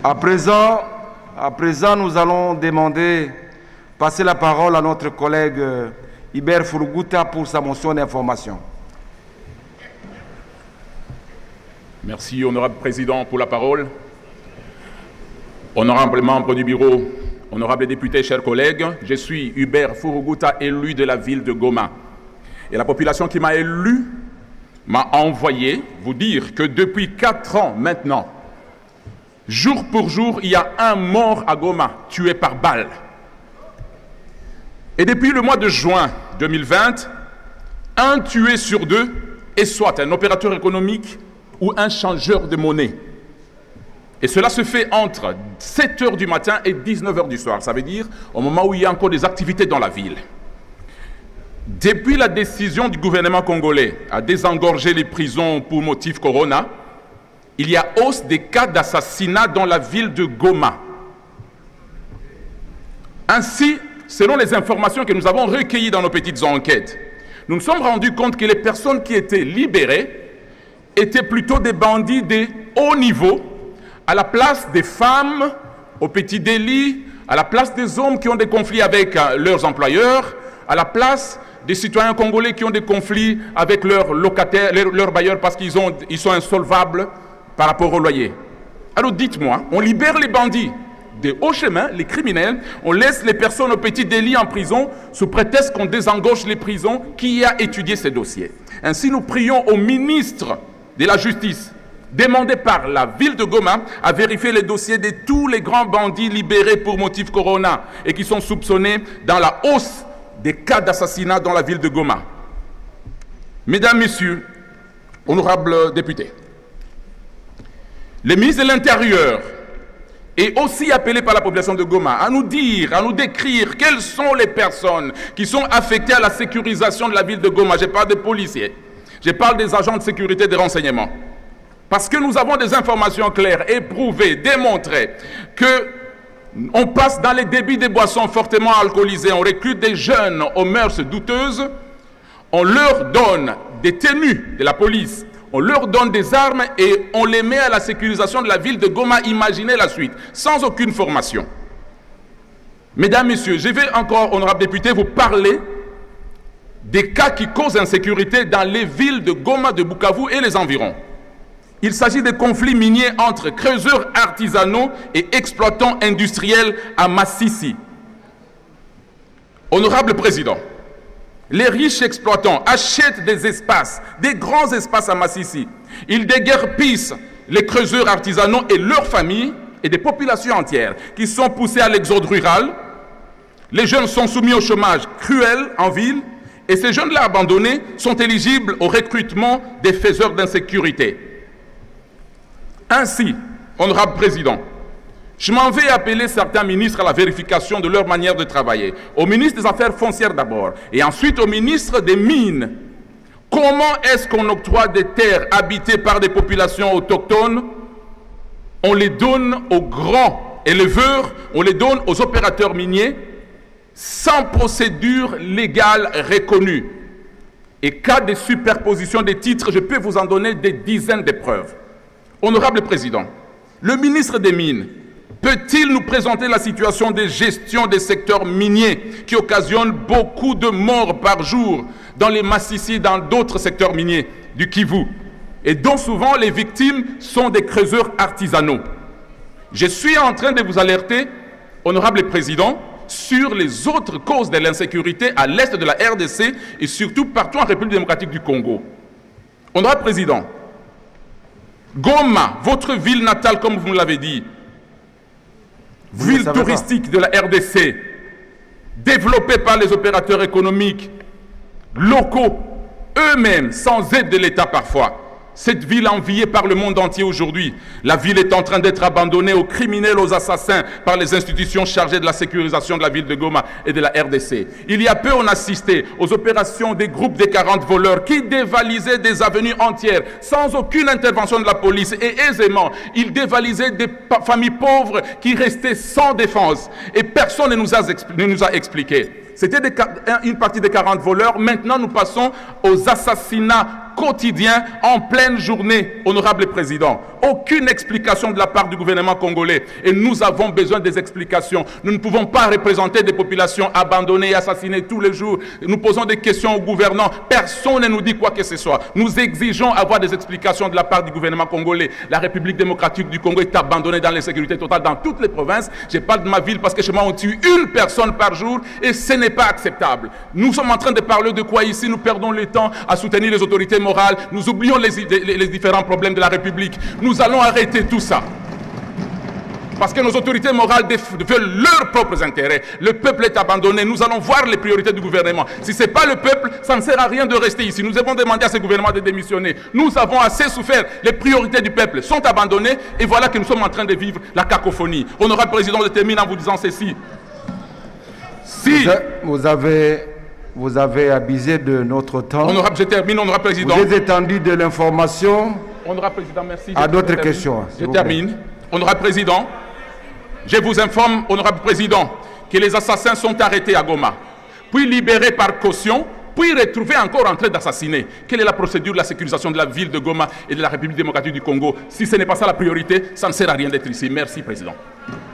À présent, nous allons passer la parole à notre collègue Hubert Furuguta pour sa motion d'information. Merci, honorable président, pour la parole. Honorable membre du bureau, honorables députés, chers collègues, je suis Hubert Furuguta, élu de la ville de Goma. Et la population qui m'a élu m'a envoyé vous dire que depuis 4 ans maintenant, jour pour jour, il y a un mort à Goma, tué par balle. Et depuis le mois de juin 2020, un tué sur 2 est soit un opérateur économique ou un changeur de monnaie. Et cela se fait entre 7 h du matin et 19 h du soir. Ça veut dire au moment où il y a encore des activités dans la ville. Depuis la décision du gouvernement congolais à désengorger les prisons pour motif corona, il y a hausse des cas d'assassinat dans la ville de Goma. Ainsi, selon les informations que nous avons recueillies dans nos petites enquêtes, nous nous sommes rendus compte que les personnes qui étaient libérées étaient plutôt des bandits de haut niveau, à la place des femmes au petit délit, à la place des hommes qui ont des conflits avec leurs employeurs, à la place des citoyens congolais qui ont des conflits avec leurs locataires, leurs bailleurs parce qu'ils sont insolvables par rapport au loyer. Alors dites-moi, on libère les bandits des hauts chemins, les criminels, on laisse les personnes au petit délit en prison sous prétexte qu'on désengorge les prisons. Qui a étudié ces dossiers? Ainsi, nous prions au ministre de la Justice, demandé par la ville de Goma, à vérifier les dossiers de tous les grands bandits libérés pour motif corona et qui sont soupçonnés dans la hausse des cas d'assassinat dans la ville de Goma. Mesdames, Messieurs, honorables députés, le ministre de l'Intérieur est aussi appelé par la population de Goma à nous dire, à nous décrire quelles sont les personnes qui sont affectées à la sécurisation de la ville de Goma. Je parle des policiers, je parle des agents de sécurité et de renseignement. Parce que nous avons des informations claires, éprouvées, démontrées, qu'on passe dans les débits des boissons fortement alcoolisées, on recrute des jeunes aux mœurs douteuses, on leur donne des tenues de la police, on leur donne des armes et on les met à la sécurisation de la ville de Goma. Imaginez la suite, sans aucune formation. Mesdames, Messieurs, je vais encore, honorables députés, vous parler des cas qui causent insécurité dans les villes de Goma, de Bukavu et les environs. Il s'agit de conflits miniers entre creuseurs artisanaux et exploitants industriels à Massissi. Honorable Président, les riches exploitants achètent des espaces, des grands espaces à Massissi. Ils déguerpissent les creuseurs artisanaux et leurs familles et des populations entières qui sont poussées à l'exode rural. Les jeunes sont soumis au chômage cruel en ville et ces jeunes-là abandonnés sont éligibles au recrutement des faiseurs d'insécurité. Ainsi, honorable président, je m'en vais appeler certains ministres à la vérification de leur manière de travailler. Au ministre des Affaires foncières d'abord, et ensuite au ministre des Mines. Comment est-ce qu'on octroie des terres habitées par des populations autochtones? On les donne aux grands éleveurs, on les donne aux opérateurs miniers, sans procédure légale reconnue. Et cas de superposition des titres, je peux vous en donner des dizaines de preuves. Honorable Président, le ministre des Mines peut-il nous présenter la situation de gestion des secteurs miniers qui occasionnent beaucoup de morts par jour dans les Massissi et dans d'autres secteurs miniers du Kivu et dont souvent les victimes sont des creuseurs artisanaux? Je suis en train de vous alerter, honorable Président, sur les autres causes de l'insécurité à l'est de la RDC et surtout partout en République démocratique du Congo. Honorable Président, Goma, votre ville natale, comme vous me l'avez dit, ville touristique de la RDC, développée par les opérateurs économiques locaux, eux-mêmes, sans aide de l'État parfois. Cette ville enviée par le monde entier aujourd'hui, la ville est en train d'être abandonnée aux criminels, aux assassins par les institutions chargées de la sécurisation de la ville de Goma et de la RDC. Il y a peu, on assistait aux opérations des groupes des 40 voleurs qui dévalisaient des avenues entières sans aucune intervention de la police et aisément, ils dévalisaient des familles pauvres qui restaient sans défense et personne ne nous a expliqué. C'était une partie des 40 voleurs. Maintenant, nous passons aux assassinats quotidien en pleine journée, honorable président. Aucune explication de la part du gouvernement congolais. Et nous avons besoin des explications. Nous ne pouvons pas représenter des populations abandonnées et assassinées tous les jours. Nous posons des questions au gouvernement. Personne ne nous dit quoi que ce soit. Nous exigeons avoir des explications de la part du gouvernement congolais. La République démocratique du Congo est abandonnée dans l'insécurité totale dans toutes les provinces. Je parle de ma ville parce que chez moi on tue une personne par jour et ce n'est pas acceptable. Nous sommes en train de parler de quoi ici? Nous perdons le temps à soutenir les autorités morales. Nous oublions les différents problèmes de la République. Nous allons arrêter tout ça. Parce que nos autorités morales veulent leurs propres intérêts. Le peuple est abandonné. Nous allons voir les priorités du gouvernement. Si ce n'est pas le peuple, ça ne sert à rien de rester ici. Nous avons demandé à ce gouvernement de démissionner. Nous avons assez souffert. Les priorités du peuple sont abandonnées. Et voilà que nous sommes en train de vivre la cacophonie. Honorable président, je termine en vous disant ceci. Si vous avez abusé de notre temps. Honorable, je termine, honorable président. Vous êtes étendu de l'information. Honorable président, merci. À d'autres questions. Je termine. Honorable président, je vous informe, honorable président, que les assassins sont arrêtés à Goma, puis libérés par caution, puis retrouvés encore en train d'assassiner. Quelle est la procédure de la sécurisation de la ville de Goma et de la République démocratique du Congo? Si ce n'est pas ça la priorité, ça ne sert à rien d'être ici. Merci, président.